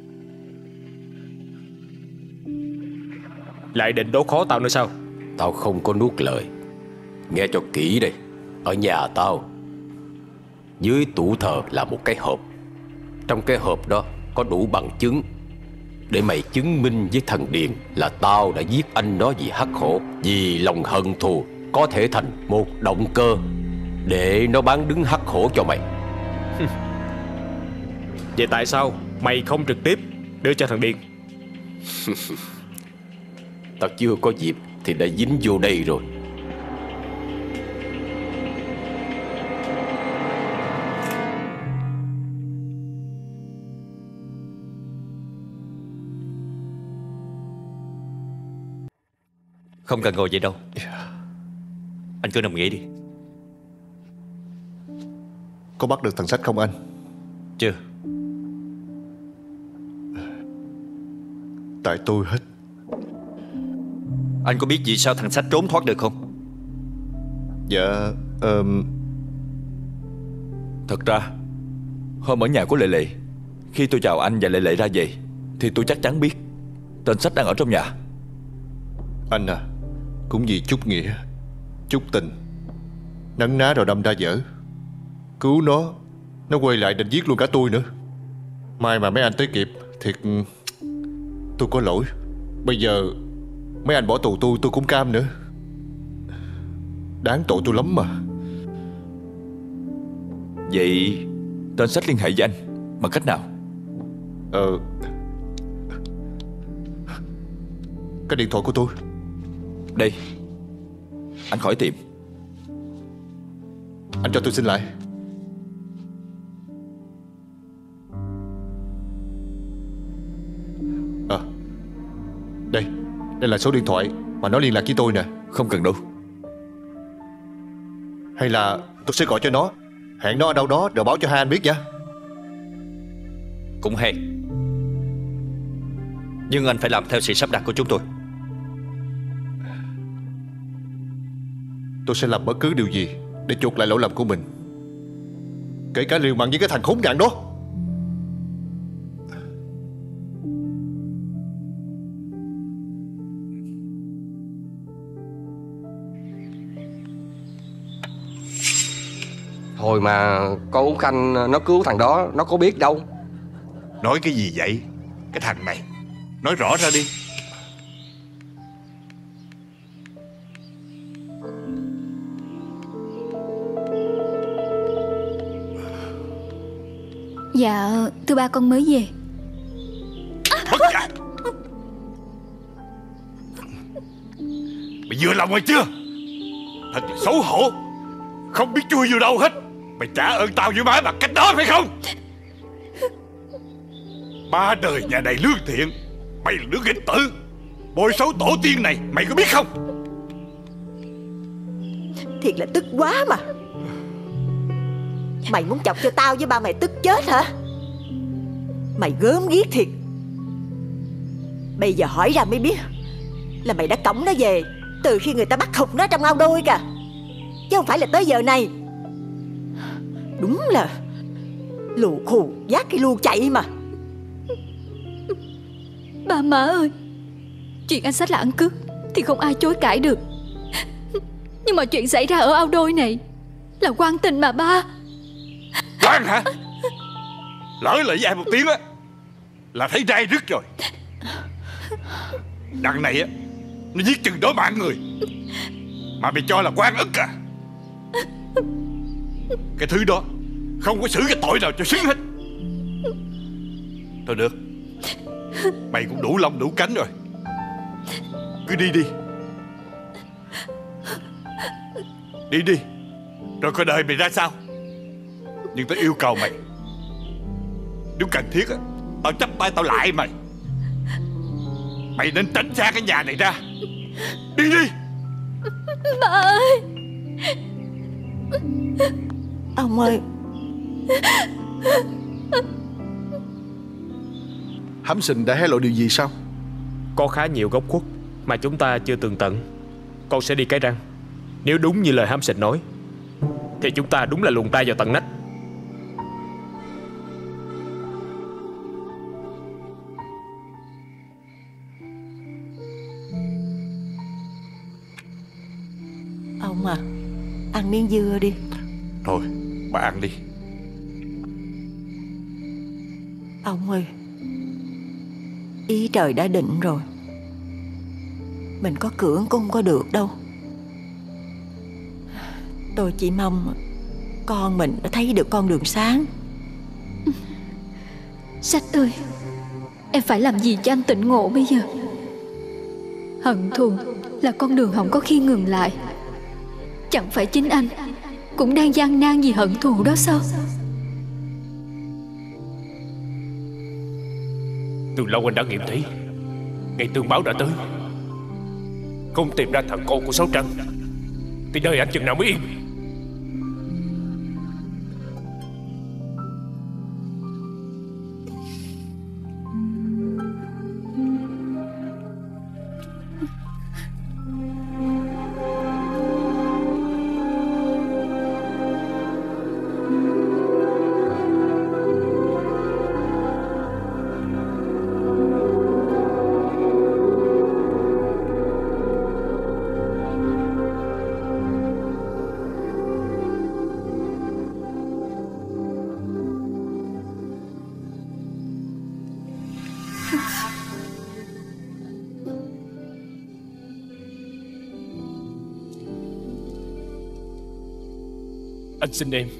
Lại định đố khó tao nữa sao? Tao không có nuốt lời. Nghe cho kỹ đây. Ở nhà tao, dưới tủ thờ là một cái hộp. Trong cái hộp đó có đủ bằng chứng để mày chứng minh với thằng Điền là tao đã giết anh nó vì Hắc Hổ. Vì lòng hận thù có thể thành một động cơ để nó bán đứng Hắc Hổ cho mày. Vậy tại sao mày không trực tiếp đưa cho thằng Điền? Tao chưa có dịp thì đã dính vô đây rồi. Không cần ngồi vậy đâu. Anh cứ nằm nghỉ đi. Có bắt được thằng Sách không anh? Chưa. Tại tôi hết. Anh có biết vì sao thằng Sách trốn thoát được không? Dạ Thật ra hôm ở nhà của Lệ Lệ, khi tôi chào anh và Lệ Lệ ra về thì tôi chắc chắn biết tên Sách đang ở trong nhà. Anh à, cũng vì chút nghĩa, chút tình, nấn ná rồi đâm ra dở. Cứu nó quay lại định giết luôn cả tôi nữa. May mà mấy anh tới kịp. Thiệt tôi có lỗi. Bây giờ mấy anh bỏ tù tôi cũng cam nữa. Đáng tội tôi lắm mà. Vậy tên Sách liên hệ với anh bằng cách nào? Cái điện thoại của tôi đây, anh khỏi tìm. Anh cho tôi xin lại. Đây, Đây là số điện thoại mà nó liên lạc với tôi nè. Không cần đâu. Hay là tôi sẽ gọi cho nó, hẹn nó ở đâu đó rồi báo cho hai anh biết nha. Cũng hay. Nhưng anh phải làm theo sự sắp đặt của chúng tôi. Tôi sẽ làm bất cứ điều gì để chuộc lại lỗi lầm của mình, kể cả liều mạng với cái thằng khốn nạn đó. Hồi mà con Út Khanh nó cứu thằng đó, nó có biết đâu. Nói cái gì vậy? Cái thằng này, nói rõ ra đi. Dạ thưa ba, con mới về. Mất cả. Mày vừa lòng rồi chưa? Thật là xấu hổ. Không biết chui vô đâu hết. Mày trả ơn tao với má bằng cách đó phải không? Ba đời nhà này lương thiện, mày là đứa nghịch tử, bôi xấu tổ tiên này, mày có biết không? Thiệt là tức quá mà. Mày muốn chọc cho tao với ba mày tức chết hả? Mày gớm ghiếc thiệt. Bây giờ hỏi ra mới biết là mày đã cõng nó về từ khi người ta bắt hụt nó trong ao đôi kìa, chứ không phải là tới giờ này. Đúng là lù khù dắt cái lu chạy mà. Ba má ơi, chuyện anh xách là ăn cướp thì không ai chối cãi được. Nhưng mà chuyện xảy ra ở ao đôi này là quan tình mà ba. Quan hả? Lỡ lời với ai một tiếng á là thấy rai rứt rồi. Đằng này á, nó giết chừng đó mạng người mà mày cho là quan ức à? Cái thứ đó không có xử cái tội nào cho xứng hết. Thôi được, mày cũng đủ lông đủ cánh rồi, cứ đi đi. Đi đi, rồi coi đời mày ra sao. Nhưng tao yêu cầu mày, nếu cần thiết á, tao chắp tay tao lại mày. Mày nên tránh xa cái nhà này ra. Đi đi. Ba ơi. Ông ơi. Hám Sình đã hé lộ điều gì sao? Có khá nhiều góc khuất mà chúng ta chưa tường tận. Con sẽ đi cái răng. Nếu đúng như lời Hám Sình nói thì chúng ta đúng là luồn tay vào tận nách. Ông à, ăn miếng dưa đi. Thôi, bà ăn đi. Ông ơi, ý trời đã định rồi, mình có cưỡng cũng không có được đâu. Tôi chỉ mong con mình đã thấy được con đường sáng. Sách ơi, em phải làm gì cho anh tỉnh ngộ bây giờ? Hận thù là con đường không có khi ngừng lại. Chẳng phải chính anh cũng đang gian nan vì hận thù đó sao? Từ lâu anh đã nghiệm thấy ngày tương báo đã tới. Không tìm ra thằng con của Sáu Trăng thì đời anh chừng nào mới yên. Anh xin em.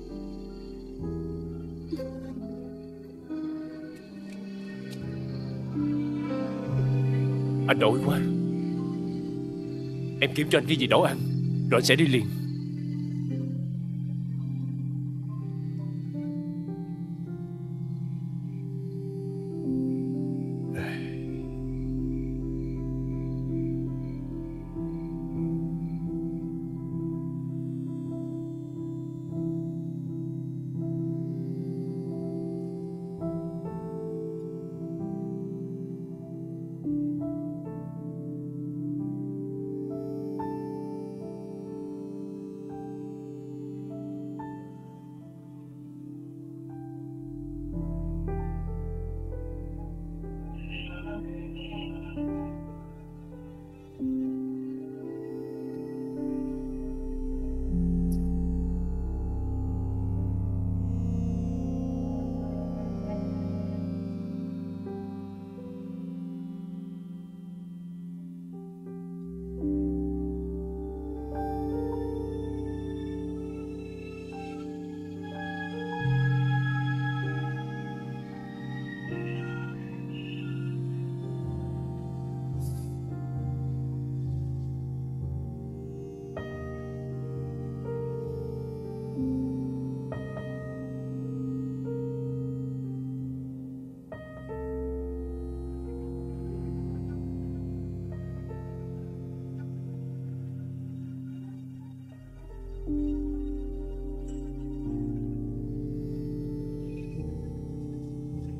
Anh đói quá. Em kiếm cho anh cái gì đó ăn, rồi anh sẽ đi liền.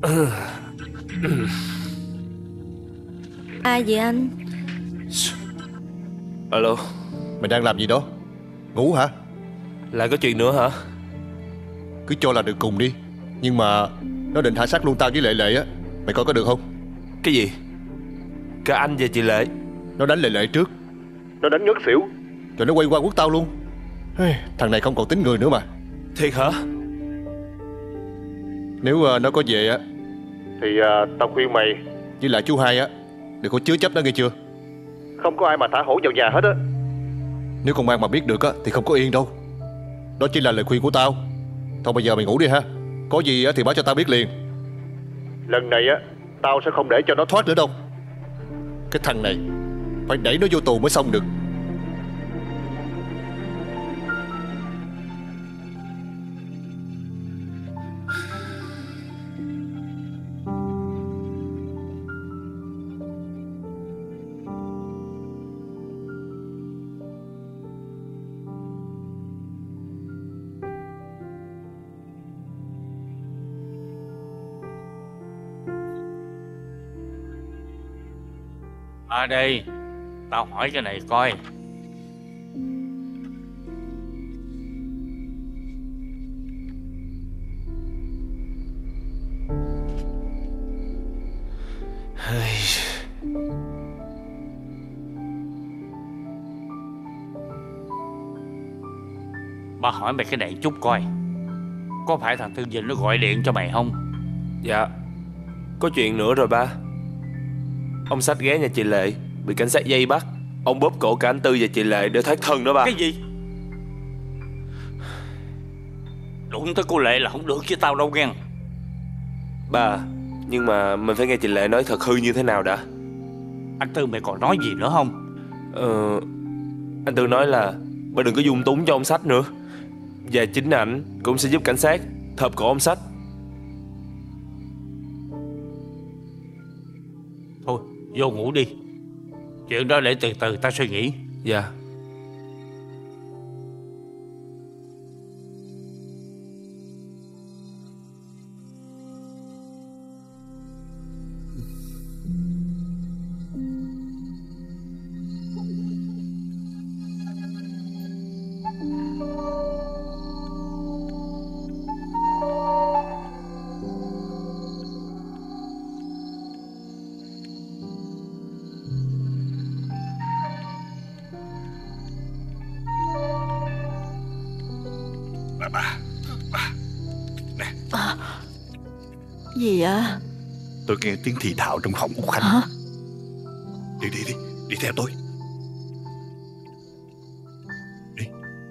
Ai vậy anh? Alo. Mày đang làm gì đó? Ngủ hả? Lại có chuyện nữa hả? Cứ cho là được cùng đi. Nhưng mà nó định hạ sát luôn tao với Lệ Lệ á. Mày coi có được không? Cái gì? Cả anh và chị Lệ? Nó đánh Lệ Lệ trước. Nó đánh ngất xỉu, rồi nó quay qua quất tao luôn. Thằng này không còn tính người nữa mà. Thiệt hả? Nếu nó có về á thì tao khuyên mày với lại chú Hai á đừng có chứa chấp nó nghe chưa. Không có ai mà thả hổ vào nhà hết á. Nếu công an mà biết được á thì không có yên đâu. Đó chỉ là lời khuyên của tao. Thôi bây giờ mày ngủ đi ha. Có gì á thì báo cho tao biết liền. Lần này á tao sẽ không để cho nó thoát nữa đâu. Cái thằng này phải đẩy nó vô tù mới xong được. Ở đây, tao hỏi cái này coi. Ba hỏi mày cái này chút coi. Có phải thằng Tư Vinh nó gọi điện cho mày không? Dạ, có chuyện nữa rồi ba. Ông Sách ghé nhà chị Lệ, bị cảnh sát dây bắt. Ông bóp cổ cả anh Tư và chị Lệ để thoát thân đó ba. Cái gì? Đụng tới cô Lệ là không được với tao đâu nghe. Ba, nhưng mà mình phải nghe chị Lệ nói thật hư như thế nào đã. Anh Tư mày còn nói gì nữa không? Anh Tư nói là ba đừng có dung túng cho ông Sách nữa. Và chính ảnh cũng sẽ giúp cảnh sát thợp cổ ông Sách. Thôi vô ngủ đi. Chuyện đó để từ từ tao suy nghĩ. Dạ. Gì ạ? Tôi nghe tiếng thì thào trong phòng Út Khanh. Hả? Đi theo tôi. Đi.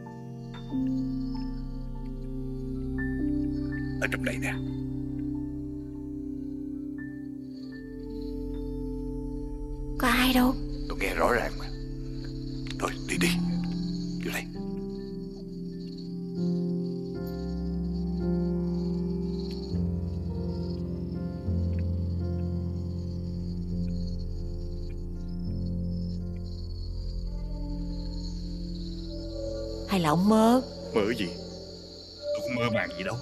Ở trong đây nè. Có ai đâu. Tôi nghe rõ ràng mà. Thôi đi. Vô đây. Hay là ông mơ? Mơ gì? Tôi không mơ màng gì đâu.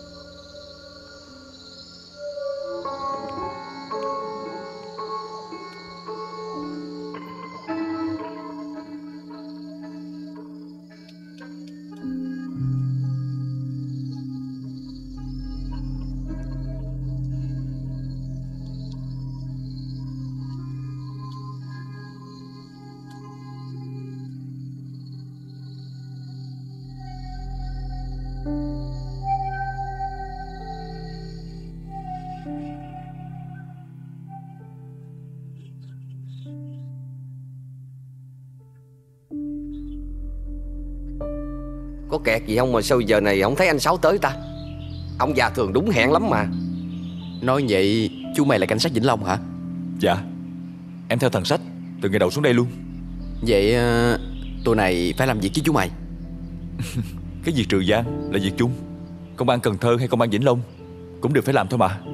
Có kẹt gì không mà sao giờ này không thấy anh Sáu tới ta? Ông già thường đúng hẹn lắm mà. Nói vậy chú mày là cảnh sát Vĩnh Long hả? Dạ. Em theo thằng Sách từ ngày đầu xuống đây luôn. Vậy tụi này phải làm việc với chú mày. Cái việc trừ gian là việc chung. Công an Cần Thơ hay công an Vĩnh Long cũng đều phải làm thôi mà.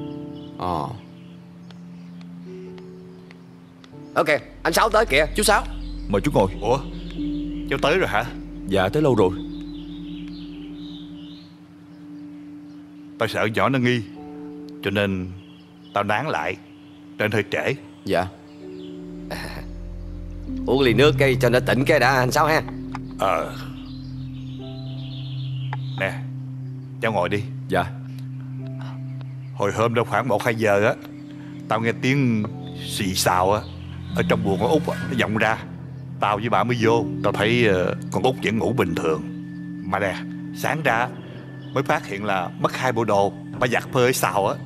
Ok, anh Sáu tới kìa. Chú Sáu, mời chú ngồi. Ủa, cháu tới rồi hả? Dạ tới lâu rồi. Tao sợ nhỏ nó nghi, cho nên Tao nán lại nên hơi trễ. Dạ. Uống ly nước cây cho nó tỉnh cái đã anh Sáu ha. Nè, cháu ngồi đi. Dạ. Hồi hôm đâu khoảng 1-2 giờ á, tao nghe tiếng xì xào á ở trong buồng con Út á, nó vọng ra. Tao với bà mới vô. Tao thấy con Út vẫn ngủ bình thường. Mà nè, sáng ra mới phát hiện là mất 2 bộ đồ bà giặt phơi ở xào á.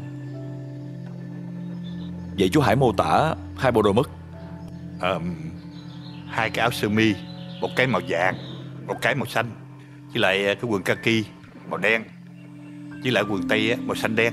Vậy chú Hải mô tả 2 bộ đồ mất? 2 cái áo sơ mi, một cái màu vàng, một cái màu xanh, với lại cái quần kaki màu đen, với lại quần tây á, màu xanh đen.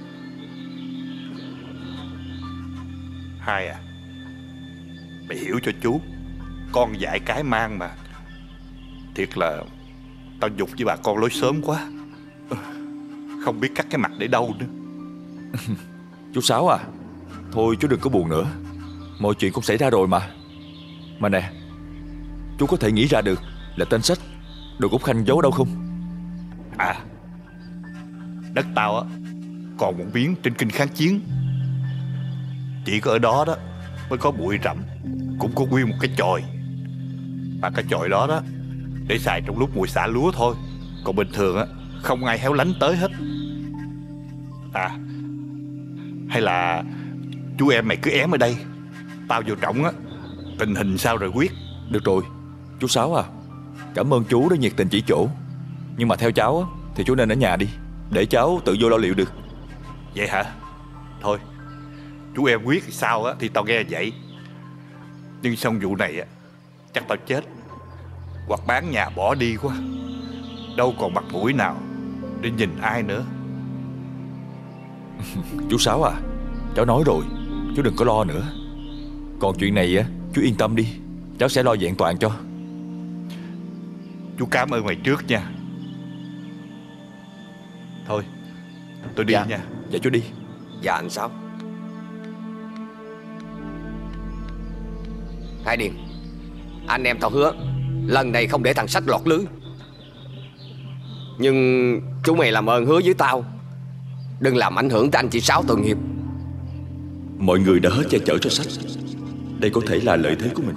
Hai à, mày hiểu cho chú, con dại cái mang mà. Thiệt là tao giục với bà con lối sớm quá, không biết cắt cái mặt để đâu nữa. Chú Sáu à, thôi chú đừng có buồn nữa, mọi chuyện cũng xảy ra rồi mà. Mà nè, chú có thể nghĩ ra được là tên sách được Út Khanh giấu đâu không? À, đất tao á còn một miếng trên kinh kháng chiến. Chỉ có ở đó đó mới có bụi rậm, cũng có nguyên một cái chòi. Mà cái chòi đó đó để xài trong lúc mùa xả lúa thôi, còn bình thường á không ai héo lánh tới hết. À, hay là chú em mày cứ ém ở đây, tao vô trọng á, tình hình sao rồi quyết. Được rồi, chú Sáu à, cảm ơn chú đã nhiệt tình chỉ chỗ. Nhưng mà theo cháu á, thì chú nên ở nhà đi, để cháu tự vô lo liệu được. Vậy hả? Thôi, chú em quyết thì sao á thì tao nghe vậy. Nhưng xong vụ này á, chắc tao chết, hoặc bán nhà bỏ đi quá, đâu còn mặt mũi nào để nhìn ai nữa. Chú Sáu à, cháu nói rồi, chú đừng có lo nữa. Còn chuyện này á, chú yên tâm đi, cháu sẽ lo vẹn toàn cho. Chú cảm ơn mày trước nha. Thôi, tôi đi nha. Dạ chú đi. Dạ anh Sáu. Hai Điền, anh em tao hứa lần này không để thằng Sách lọt lưới. Nhưng chú mày làm ơn hứa với tao, đừng làm ảnh hưởng tới anh chị Sáu tội nghiệp. Mọi người đã hết che chở cho Sách, đây có thể là lợi thế của mình.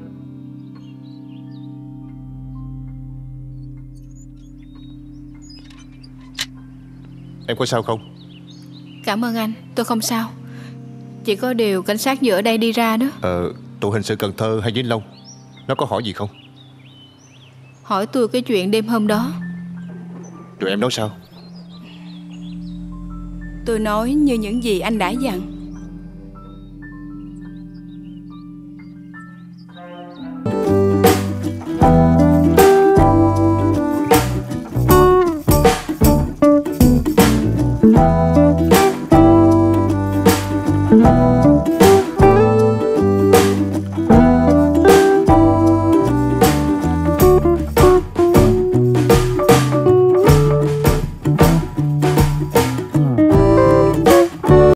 Em có sao không? Cảm ơn anh, tôi không sao. Chỉ có điều cảnh sát vừa ở đây đi ra đó. Tụ hình sự Cần Thơ hay Vĩnh Long, nó có hỏi gì không? Hỏi tôi cái chuyện đêm hôm đó. Rồi em nói sao? Tôi nói như những gì anh đã dặn.